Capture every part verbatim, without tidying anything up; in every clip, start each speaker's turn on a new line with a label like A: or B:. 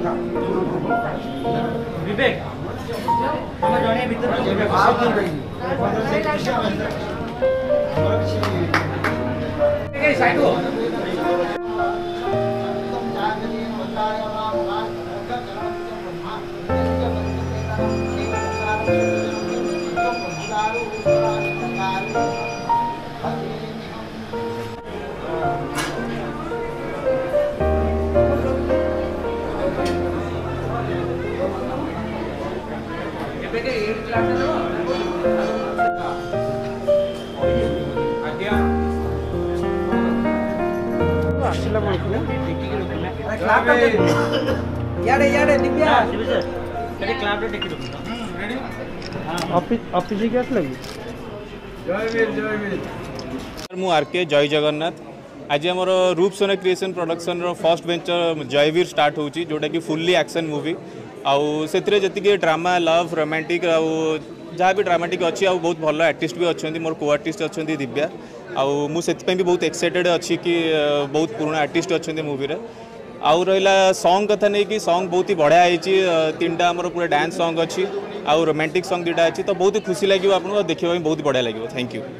A: विवेक हम जने भीतर साइड हो
B: मु आरके जय जगन्नाथ आज आम रूप सोना क्रिएशन प्रोडक्शन रो फर्स्ट वेंचर जयवीर स्टार्ट होची जोटा कि फुल्ली एक्शन मूवी आउ से जी ड्रामा लव रोमांटिक आउ जहाँ भी ड्रामाटिक अच्छी आउ बहुत भल आर्टिस्ट भी अच्छा मोर को आर्टिस्ट अच्छा दिव्या आउ मुझे भी बहुत एक्साइटेड अच्छी कि बहुत पुराना आर्टिस्ट अच्छा मूवी रे आउ रहा सॉन्ग कथा नहीं कि सॉन्ग बहुत ही बढ़िया है तीन टा आमर पूरा डांस सॉन्ग अच्छी आउ रोमांटिक सॉन्ग दुटा अच्छी तो बहुत खुशी लगे आपको देखा बहुत बढ़िया लगे थैंक यू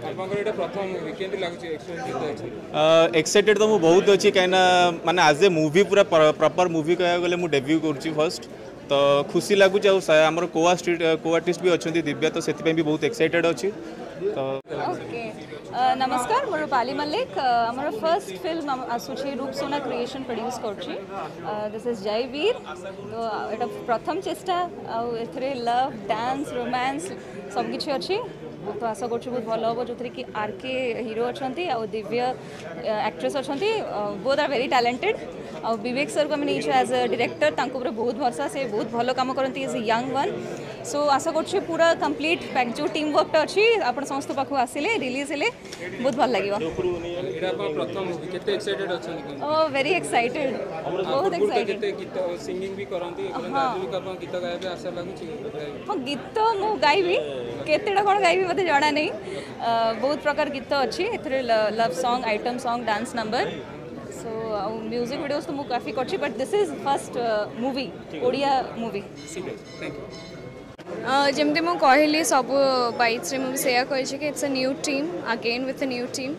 B: एक्साइटेड तो मुझे बहुत अच्छी कहीं माने आज ए मूवी पूरा प्रॉपर मूवी कह गले मुझे डेब्यू कर फर्स्ट तो खुशी लगुच आमर को को आर्टिस्ट भी अच्छा दिव्या तो से भी बहुत एक्साइटेड अच्छी तो
C: ओके नमस्कार मोर पाली मल्लिक आमर फर्स्ट फिल्म आसूची रूप सोना क्रिएशन प्रोड्यूस करछि दिस इज जयवीर तो एटा प्रथम चेष्टा आउ लव डांस रोमांस सब किछि अछि तो आशा कर बहुत भल हम जो कि आरके हीरो अच्छा आउ दिव्य एक्ट्रेस अच्छा बोथ आर वेरी टैलेंटेड आउ विवेक सर को मैंने एज अ डायरेक्टर बहुत भरसा से बहुत भल काम करती इज यंग वन सो आशा कर पूरा कंप्लीट पैक जो टीम वर्क अच्छी आप समस्त पाखु आसिले रिलीज हेले बहुत भल लगे वेरी एक्साइटेड बहुत एक्साइटेड हाँ गीत मु गाइबी केतेटा कौन गाइबी मत जाना नहीं बहुत प्रकार गीत अच्छी love song item song dance number so music videos तो मु काफी करछि but this is first movie Odia movie जमती मु कहली सब बाइट्स रे मु सेया कहि कि it's a new team again with a new team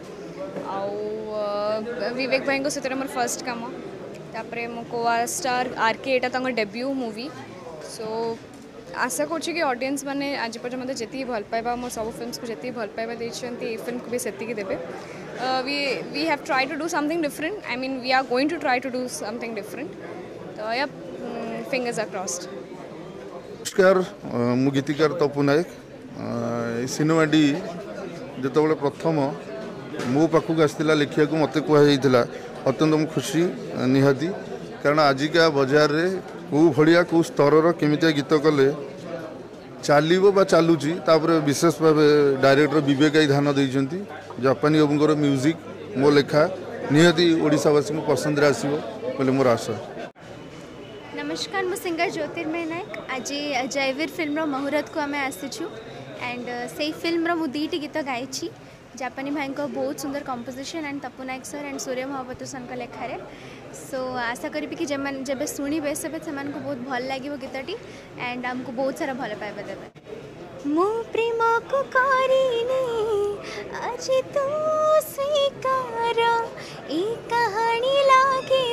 C: आउ विवेक भाई को सेतरे मोर फर्स्ट काम तापरे मो को स्टार आरके एटा तंग डेब्यू मूवी सो आशा करुँच कि ऑडियंस मैंने आज पर्यटन मतलब जी भल पाइबा मोर सब फिल्म्स को जी भल पाइबा देते फिल्म को भी सेतिकी देबे we we have try to do something different I mean we are going to try to do something different तो या फिंगर्स आर क्रॉस्ड।
D: नमस्कार मु गीतिकार तपु नायक सिनेमा डी जो प्रथम मो पाखक आसाला लिखा मत कहला अत्यंत मु खुशी निहाती कारण आजिका बजार रे कौ भाया कौ स्तर केमितिया गीत कले चलो बा चलुची विशेष भाव डायरेक्टर विवेक आई ध्यान देती जापानी बाबूर म्यूजिक मो लेखा निहाती ओडिशावासी को पसंद आसो बोले मोर आशा।
E: नमस्कार मु सिंगर ज्योतिर्मय नायक आज जयवीर फिल्म मुहूर्त को आम आसीचु एंड से फिल्म मु दीटी गीत गाई जापानी भाई को बहुत सुंदर composition and Tapu Nayak sir and Surya Mahapatra sir को लेखारे सो so, आशा करी कि जब शुणे से को बहुत भल लगे गीतटी एंड आमको बहुत सारा भल पाइबा देवे मो प्रेम को करिनी आज तू स्वीकार ए कहानी लागे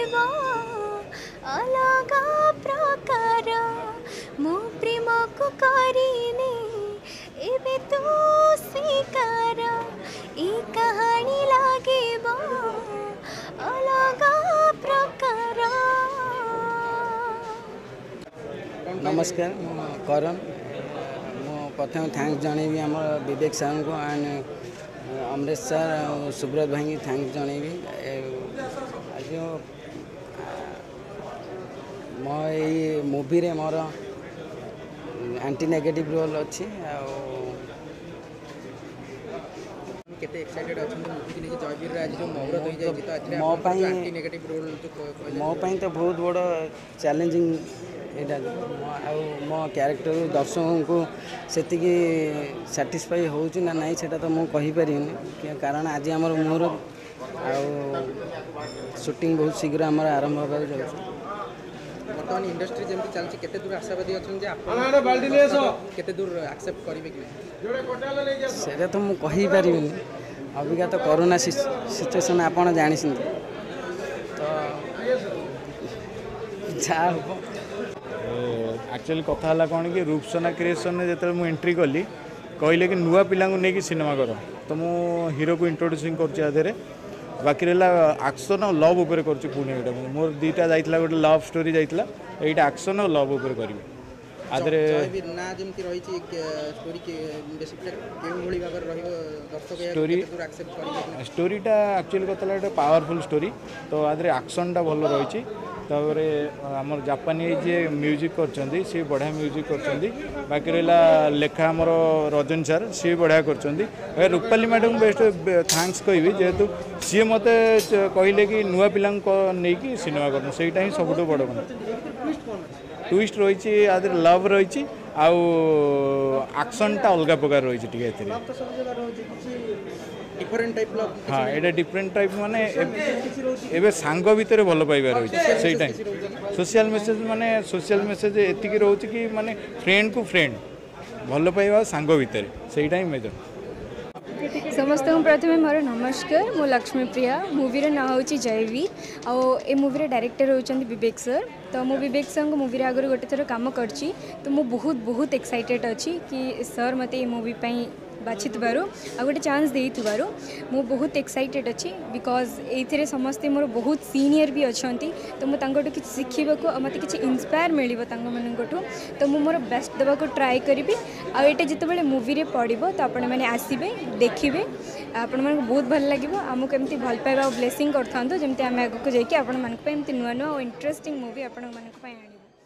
E: अलग प्रकार मो प्रेम को करिनी एबे तू स्वीकार ए कहानी लागे अलग प्रकार।
F: नमस्कार करण मु प्रथम थैंक्स जनइबी आम विवेक सर को एंड अमरेश सर और सुब्रत भाई की थैंक्स जनइबी आज मो ये मूवी रे मोर एंटी नेगेटिव रोल अच्छी
G: केते एक्साइटेड अछन मूवी के लिए जयवीर आज जो मुहूर्त हो जाय तो आज
F: मो पई
G: एंटी नेगेटिव रोल जो
F: मो पई तो बहुत बड़ चैलेंजिंग एटा मो कैरेक्टर दर्शकों को सेतिकी सैटिस्फाई होउची ना नहीं सेटा तो मु कहि परिनी कारण आज हमर मुहूर्त आ शूटिंग बहुत शीघ्र हमर आरंभ होबा जाउछ
G: बर्तमान इंडस्ट्री जमी चलती केते दूर आशावादी अच्छा केते दूर एक्सेप्ट करेंगे कि
F: से तो मुझे कहीपर अबिका तो कोरोना सिचुएसन आप जानी तो जहाँ
H: एक्चुअली कथा है कौन कि रूपसोना क्रिएशन जो मुझे एंट्री कली कहले कि नुआ पिला नहीं सिनेमा कर तो मु हीरो को इंट्रोड्यूसिंग कर बाकी रहा एक्शन और लव उपर कर मोर दुईटा जाइला गोटे लव स्टोरी जाइला एटा एक्शन और लव उपर करी आदरे
G: ना जमती रही स्टोरी के बेसिकली केउ भली भागर रहिबो दर्शक
H: स्टोरी
G: एक्सेप्ट करिबे
H: स्टोरीटा एक्चुअली कतला एक पावरफुल स्टोरी तो आदरे एक्शनटा भल रही तापर आमर जापानी जे म्यूजिक करछंदी सी बढ़िया म्यूजिक करछंदी बाकी रहा लेखा आमर रजन सर सी बढ़िया करछंदी रूपाली मैडम बेस्ट थैंक्स कहबी जेहेतु सी मते कहले कि नुआ पिला नहीं सिनेमा कर सेटा ही सबुठ बड़ ट्विस्ट रही आदि लव रही आउ एक्शनटा अलग प्रकार रही
G: डिफरेंट टाइप लव
H: हाँ ये डिफरेंट टाइप माने एबे सांग भितर भल पाइबा रही से टाइम सोशल मेसेज माने सोशल मेसेज एतिकी रोचे कि माने फ्रेंड को फ्रेंड भल पाइबा सांग भितर से टाइम मेजर
I: समस्त प्रथम मोर नमस्कार मो लक्ष्मी प्रिया मूवी ना हूँ जयवीर आउ ए मूवी डायरेक्टर होती विवेक सर तो मु विवेक सर मूवी आगुरी गोटे थर काम कर तो मु बहुत बहुत एक्साइटेड अच्छी कि सर मते ये मूवी बाछि आ गोटे चांस दे मु बहुत एक्साइटेड अच्छी बिकॉज ये समस्ते मोर बहुत सीनियर भी अच्छा तो मुझे किसी शिखा मत कि इन्स्पायर मिल मानू तो मु मोर बेस्ट देवाक ट्राए करी आईटा जिते मूवी पड़ो तो आपण मैंने आसबे देखिए आपण मन बहुत भल लगे आमको एमती भल पाइबा ब्लेसिंग कर जमी आम आगे जाकि आपण नुआ नुआ और इंटरेस्टिंग मूवी आपण आने